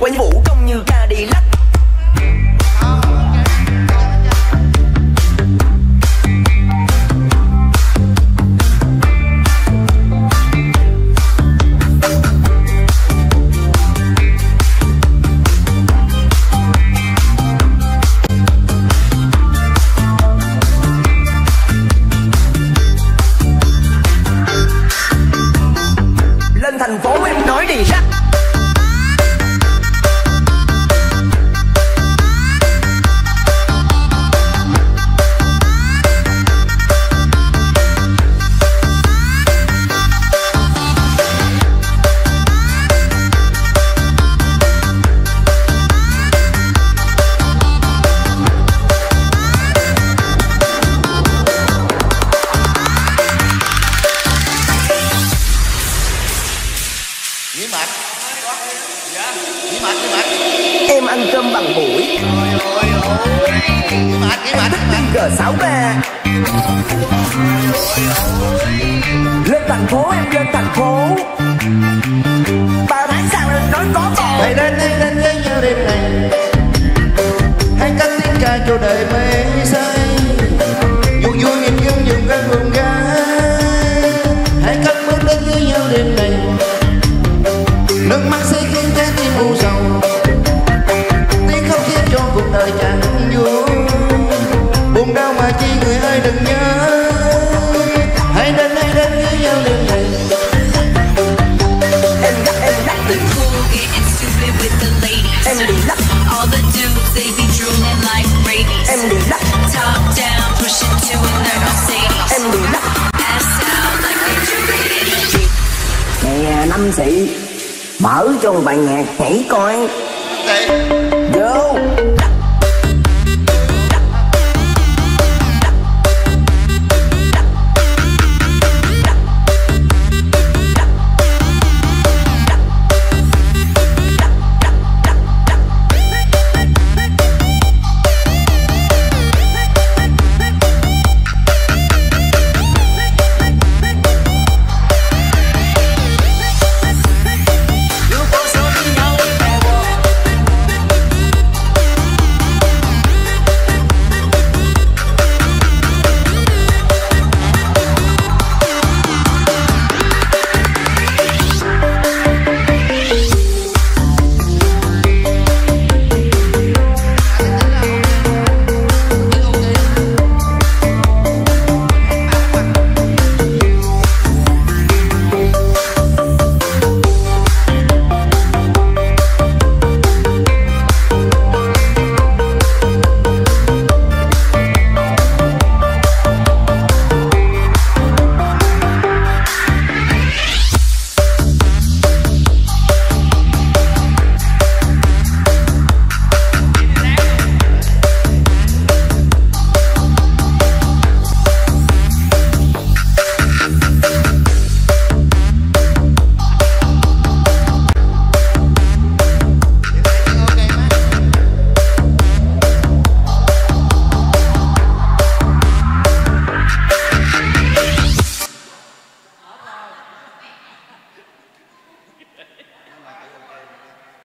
quanh vũ trông như ca đi lắc. Lên thành phố em nói đi rắc. Nghỉ mệt. Nghỉ mệt. Em ăn cơm bằng mũi. Nghỉ mệt. G63. Lên thành phố em lên thành phố. 3 tháng sau em nói có bầu. Hãy đến với nhau đêm này. Hãy cất tiếng ca cho đời mê say. Vui vui nhìn dân dùng các vùng gái. Hãy cất bước đến với nhau đêm này. Nước mắt sẽ khiến trái tim u sầu. Tiếng khóc khiến cho cuộc đời chẳng vui. Buồn đau mà chi người ơi đừng nhớ. Hãy đến với nhau đêm này. Em đắt The cool getting stupid with the ladies. em đi lắc. All the dudes they be drooling like rabies. Em đi lắc. Top down, push it to a nerd Mercedes. Em đi lắc. Ass out like refrigerator. Nè năm xị, mở cho một bài nhạc nhảy coi. Đấy. Vô.